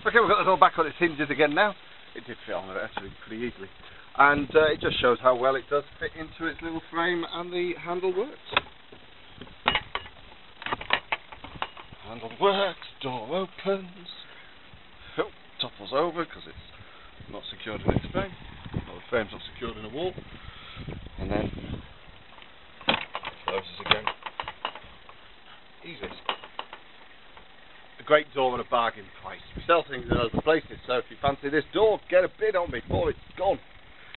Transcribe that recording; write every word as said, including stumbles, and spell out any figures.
Okay, we've got the door back on its hinges again now. It did fit on it actually pretty easily. And uh, it just shows how well it does fit into its little frame, and the handle works. Handle works, door opens. Oh, topples over because it's not secured in its frame. Well, the frame's not secured in a wall. And then closes again. Easy. A great door at a bargain price. We sell things in other places, so if you fancy this door, get a bid on me before it's gone.